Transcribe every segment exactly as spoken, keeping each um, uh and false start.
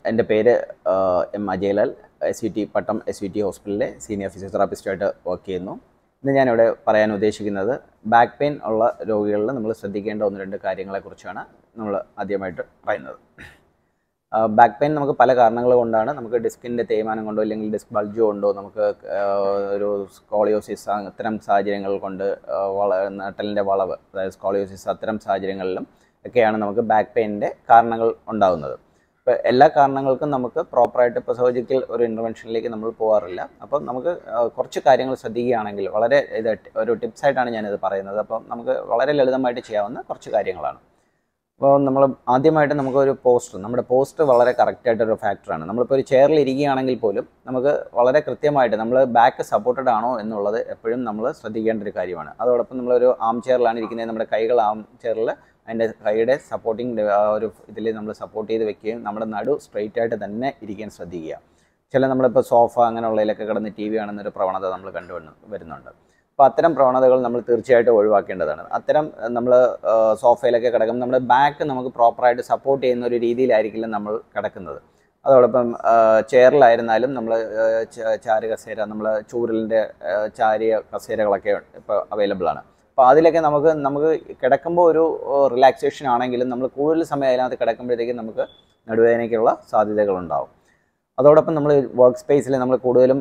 എൻ്റെ പേര് M Ajaylal, S V T Pattom S V T ഹോസ്പിറ്റലിലെ സീനിയർ ഫിസിയോതെറാപ്പിസ്റ്റായിട്ട് വർക്ക് ചെയ്യുന്നു. ഇന്ന് ഞാനിവിടെ പറയാൻ ഉദ്ദേശിക്കുന്നത് ബാക്ക് പെയിൻ ഉള്ള രോഗികളിൽ നമ്മൾ ശ്രദ്ധിക്കേണ്ട ഒന്ന് രണ്ട് കാര്യങ്ങളെക്കുറിച്ചാണ് നമ്മൾ ആദ്യമായിട്ട് പറയുന്നത്. ബാക്ക് പെയിൻ നമുക്ക് പല കാരണങ്ങൾ കൊണ്ടാണ്. നമുക്ക് ഡിസ്കിൻ്റെ തേയ്മാനം കൊണ്ടോ അല്ലെങ്കിൽ ഡിസ്ക് ബൾജ് കൊണ്ടോ നമുക്ക് ഒരു സ്കോളിയോസിസ് അത്തരം സാഹചര്യങ്ങൾ കൊണ്ട് വള നട്ടലിൻ്റെ വളവ്, അതായത് സ്കോളിയോസിസ് അത്തരം സാഹചര്യങ്ങളിലും ഒക്കെയാണ് നമുക്ക് ബാക്ക് പെയിനിൻ്റെ കാരണങ്ങൾ ഉണ്ടാകുന്നത്. ഇപ്പോൾ എല്ലാ കാരണങ്ങൾക്കും നമുക്ക് പ്രോപ്പറായിട്ട് ഇപ്പോൾ സർജിക്കൽ ഒരു ഇൻ്റർവെൻഷനിലേക്ക് നമ്മൾ പോകാറില്ല. അപ്പം നമുക്ക് കുറച്ച് കാര്യങ്ങൾ ശ്രദ്ധിക്കുകയാണെങ്കിൽ വളരെ ഇത് ഒരു ടിപ്സായിട്ടാണ് ഞാനിത് പറയുന്നത്. അപ്പം നമുക്ക് വളരെ ലളിതമായിട്ട് ചെയ്യാവുന്ന കുറച്ച് കാര്യങ്ങളാണ്. അപ്പോൾ നമ്മൾ ആദ്യമായിട്ട് നമുക്കൊരു പോസ്റ്റർ, നമ്മുടെ പോസ്റ്റർ വളരെ കറക്റ്റായിട്ടൊരു ഫാക്ടറാണ്. നമ്മളിപ്പോൾ ഒരു ചെയറിൽ ഇരിക്കുകയാണെങ്കിൽ പോലും നമുക്ക് വളരെ കൃത്യമായിട്ട് നമ്മൾ ബാക്ക് സപ്പോർട്ടഡ് ആണോ എന്നുള്ളത് എപ്പോഴും നമ്മൾ ശ്രദ്ധിക്കേണ്ട ഒരു കാര്യമാണ്. അതോടൊപ്പം നമ്മളൊരു ആം ചെയറിലാണ് ഇരിക്കുന്നത്, നമ്മുടെ കൈകൾ ആം ചെയറിൽ അതിൻ്റെ കൈയുടെ സപ്പോർട്ടിങ് ആ ഒരു ഇതിൽ നമ്മൾ സപ്പോർട്ട് ചെയ്ത് വെക്കുകയും നമ്മുടെ നടു സ്ട്രെയിറ്റ് ആയിട്ട് തന്നെ ഇരിക്കാൻ ശ്രദ്ധിക്കുക. ചില നമ്മളിപ്പോൾ സോഫ അങ്ങനെയുള്ളതിലൊക്കെ കിടന്ന് ടി വി കാണുന്നൊരു പ്രവണത നമ്മൾ കണ്ടു വരുന്നുണ്ട്. അപ്പോൾ അത്തരം പ്രവണതകൾ നമ്മൾ തീർച്ചയായിട്ടും ഒഴിവാക്കേണ്ടതാണ്. അത്തരം നമ്മൾ സോഫയിലൊക്കെ കിടക്കും, നമ്മുടെ ബാക്ക് നമുക്ക് പ്രോപ്പറായിട്ട് സപ്പോർട്ട് ചെയ്യുന്ന ഒരു രീതിയിലായിരിക്കില്ല നമ്മൾ കിടക്കുന്നത്. അതോടൊപ്പം ചെയറിലായിരുന്നാലും നമ്മൾ ചാരു കസേര, നമ്മൾ ചൂരലിൻ്റെ ചാരിയ കസേരകളൊക്കെ ഇപ്പോൾ അവൈലബിൾ ആണ്. അപ്പോൾ അതിലൊക്കെ നമുക്ക് നമുക്ക് കിടക്കുമ്പോൾ ഒരു റിലാക്സേഷൻ ആണെങ്കിലും നമ്മൾ കൂടുതൽ സമയം അതിനകത്ത് കിടക്കുമ്പോഴത്തേക്കും നമുക്ക് നടുവേദനയ്ക്കുള്ള സാധ്യതകളുണ്ടാവും. അതോടൊപ്പം നമ്മൾ വർക്ക് സ്പേസിൽ നമ്മൾ കൂടുതലും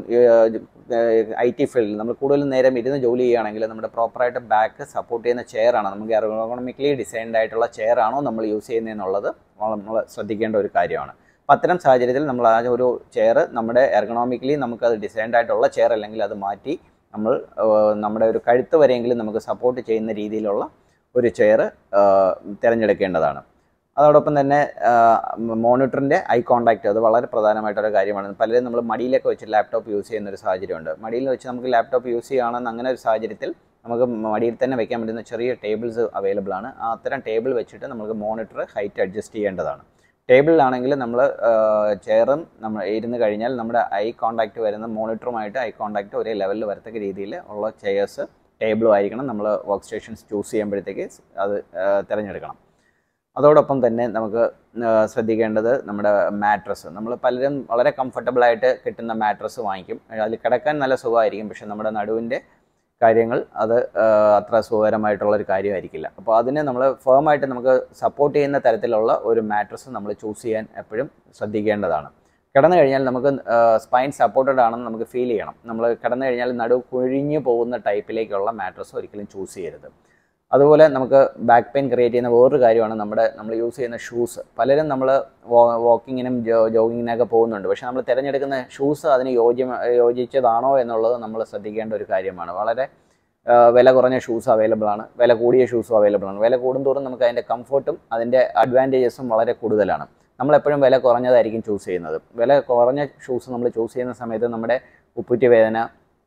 ഐ ടി ഫീൽഡിൽ നമ്മൾ കൂടുതലും നേരം ഇരുന്ന് ജോലി ചെയ്യുകയാണെങ്കിൽ നമ്മുടെ പ്രോപ്പറായിട്ട് ബാക്ക് സപ്പോർട്ട് ചെയ്യുന്ന ചെയറാണ്, നമുക്ക് എർഗോണമിക്കലി ഡിസൈൻഡ് ആയിട്ടുള്ള ചെയറാണോ നമ്മൾ യൂസ് ചെയ്യുന്നതെന്നുള്ളത് നമ്മൾ ശ്രദ്ധിക്കേണ്ട ഒരു കാര്യമാണ്. അപ്പോൾ അത്തരം സാഹചര്യത്തിൽ നമ്മൾ ആ ഒരു ചെയർ നമ്മുടെ എർഗോണമിക്കലി നമുക്കത് ഡിസൈൻഡ് ആയിട്ടുള്ള ചെയർ അല്ലെങ്കിൽ അത് മാറ്റി നമ്മൾ നമ്മുടെ ഒരു കഴുത്ത് വരെയെങ്കിലും നമുക്ക് സപ്പോർട്ട് ചെയ്യുന്ന രീതിയിലുള്ള ഒരു ചെയർ തിരഞ്ഞെടുക്കേണ്ടതാണ്. അതോടൊപ്പം തന്നെ മോണിറ്ററിൻ്റെ ഐ കോൺടാക്റ്റ്, അത് വളരെ പ്രധാനമായിട്ടൊരു കാര്യമാണ്. പലരും നമ്മൾ മടിയിലൊക്കെ വെച്ച് ലാപ്ടോപ്പ് യൂസ് ചെയ്യുന്നൊരു സാഹചര്യമുണ്ട്. മടിയിൽ വെച്ച് നമുക്ക് ലാപ്ടോപ്പ് യൂസ് ചെയ്യുകയാണെന്ന് അങ്ങനെ ഒരു സാഹചര്യത്തിൽ നമുക്ക് മടിയിൽ തന്നെ വെക്കാൻ പറ്റുന്ന ചെറിയ ടേബിൾസ് അവൈലബിൾ ആണ്. ആ അത്തരം ടേബിൾ വെച്ചിട്ട് നമുക്ക് മോണിറ്റർ ഹൈറ്റ് അഡ്ജസ്റ്റ് ചെയ്യേണ്ടതാണ്. ടേബിളിലാണെങ്കിൽ നമ്മൾ ചെയറും നമ്മൾ ഇരുന്ന് കഴിഞ്ഞാൽ നമ്മുടെ ഐ കോൺടാക്റ്റ് വരുന്ന മോണിറ്ററുമായിട്ട് ഐ കോൺടാക്റ്റ് ഒരേ ലെവലിൽ വരത്തക്ക രീതിയിൽ ഉള്ള ചെയർസ് ടേബിളും ആയിരിക്കണം നമ്മൾ വർക്ക് സ്റ്റേഷൻസ് ചൂസ് ചെയ്യുമ്പോഴത്തേക്ക് അത് തിരഞ്ഞെടുക്കണം. അതോടൊപ്പം തന്നെ നമുക്ക് ശ്രദ്ധിക്കേണ്ടത് നമ്മുടെ മാട്രസ്. നമ്മൾ പലരും വളരെ കംഫർട്ടബിളായിട്ട് കിട്ടുന്ന മാട്രസ് വാങ്ങിക്കും, അതിൽ കിടക്കാൻ നല്ല സുഖമായിരിക്കും, പക്ഷേ നമ്മുടെ നടുവിൻ്റെ കാര്യങ്ങൾ അത് അത്ര സുഖകരമായിട്ടുള്ളൊരു കാര്യമായിരിക്കില്ല. അപ്പോൾ അതിനെ നമ്മൾ ഫേമായിട്ട് നമുക്ക് സപ്പോർട്ട് ചെയ്യുന്ന തരത്തിലുള്ള ഒരു മാട്രസ് നമ്മൾ ചൂസ് ചെയ്യാൻ എപ്പോഴും ശ്രദ്ധിക്കേണ്ടതാണ്. കിടന്നു കഴിഞ്ഞാൽ നമുക്ക് സ്പൈൻ സപ്പോർട്ടഡ് ആണെന്ന് നമുക്ക് ഫീൽ ചെയ്യണം. നമ്മൾ കിടന്നു കഴിഞ്ഞാൽ നടു കുഴിഞ്ഞു പോകുന്ന ടൈപ്പിലേക്കുള്ള മാട്രസ് ഒരിക്കലും ചൂസ് ചെയ്യരുത്. അതുപോലെ നമുക്ക് ബാക്ക് പെയിൻ ക്രിയേറ്റ് ചെയ്യുന്ന വേറൊരു കാര്യമാണ് നമ്മുടെ നമ്മൾ യൂസ് ചെയ്യുന്ന ഷൂസ്. പലരും നമ്മൾ വാക്കിങ്ങിനും ജോഗിങ്ങിനൊക്കെ പോകുന്നുണ്ട്, പക്ഷേ നമ്മൾ തിരഞ്ഞെടുക്കുന്ന ഷൂസ് അതിന് യോജ്യ യോജിച്ചതാണോ എന്നുള്ളത് നമ്മൾ ശ്രദ്ധിക്കേണ്ട ഒരു കാര്യമാണ്. വളരെ വില കുറഞ്ഞ ഷൂസ് അവൈലബിൾ ആണ്, വില കൂടിയ ഷൂസും അവൈലബിൾ ആണ്. വില കൂടുന്തോറും നമുക്ക് അതിൻ്റെ കംഫർട്ടും അതിൻ്റെ അഡ്വാൻറ്റേജസും വളരെ കൂടുതലാണ്. നമ്മളെപ്പോഴും വില കുറഞ്ഞതായിരിക്കും ചൂസ് ചെയ്യുന്നത്. വില കുറഞ്ഞ ഷൂസ് നമ്മൾ ചൂസ് ചെയ്യുന്ന സമയത്ത് നമ്മുടെ ഉപ്പുറ്റി വേദന,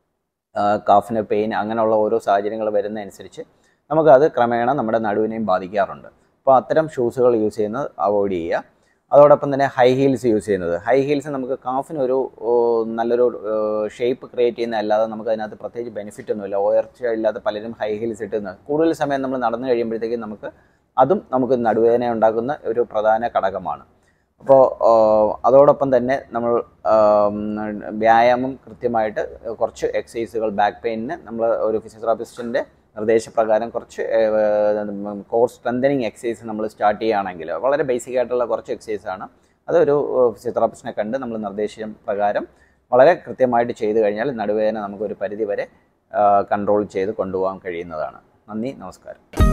കാഫിന് പെയിൻ അങ്ങനെയുള്ള ഓരോ സാഹചര്യങ്ങൾ വരുന്നതനുസരിച്ച് നമുക്കത് ക്രമേണ നമ്മുടെ നടുവിനെയും ബാധിക്കാറുണ്ട്. അപ്പോൾ അത്തരം ഷൂസുകൾ യൂസ് ചെയ്യുന്നത് അവോയ്ഡ് ചെയ്യുക. അതോടൊപ്പം തന്നെ ഹൈ ഹീൽസ് യൂസ് ചെയ്യുന്നത്. ഹൈ ഹീൽസ് നമുക്ക് കാഫിനൊരു നല്ലൊരു ഷേപ്പ് ക്രിയേറ്റ് ചെയ്യുന്ന അല്ലാതെ നമുക്ക് അതിനകത്ത് പ്രത്യേകിച്ച് ബെനിഫിറ്റ് ഒന്നുമില്ല. ഉയർച്ച ഇല്ലാതെ പലരും ഹൈ ഹീൽസ് ഇട്ടുന്നത് കൂടുതൽ സമയം നമ്മൾ നടന്നു കഴിയുമ്പോഴത്തേക്കും നമുക്ക് അതും നമുക്ക് നടുവേദന ഉണ്ടാക്കുന്ന ഒരു പ്രധാന ഘടകമാണ്. അപ്പോൾ അതോടൊപ്പം തന്നെ നമ്മൾ വ്യായാമം കൃത്യമായിട്ട് കുറച്ച് എക്സസൈസുകൾ ബാക്ക് പെയിനിന് നമ്മൾ ഒരു ഫിസിയോതെറാപ്പിസ്റ്റിൻ്റെ നിർദ്ദേശപ്രകാരം കുറച്ച് കോർ സ്ട്രെങ്തനിങ് എക്സസൈസ് നമ്മൾ സ്റ്റാർട്ട് ചെയ്യുകയാണെങ്കിൽ വളരെ ബേസിക് ആയിട്ടുള്ള കുറച്ച് എക്സസൈസാണ്. അതൊരു ഫിസിയോതെറാപ്പിസ്റ്റിനെ കണ്ട് നമ്മൾ നിർദ്ദേശം പ്രകാരം വളരെ കൃത്യമായിട്ട് ചെയ്തു കഴിഞ്ഞാൽ നടുവേദന നമുക്കൊരു പരിധി വരെ കൺട്രോൾ ചെയ്ത് കൊണ്ടുപോകാൻ കഴിയുന്നതാണ്. നന്ദി, നമസ്കാരം.